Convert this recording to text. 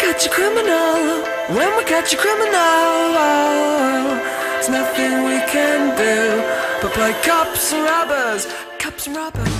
catch a criminal, when we catch a criminal, there's nothing we can do but play cops and robbers, cops and robbers.